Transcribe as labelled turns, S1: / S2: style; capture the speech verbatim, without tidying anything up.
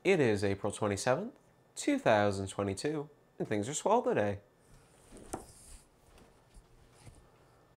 S1: It is April twenty-seventh, two thousand twenty-two, and things are swell today.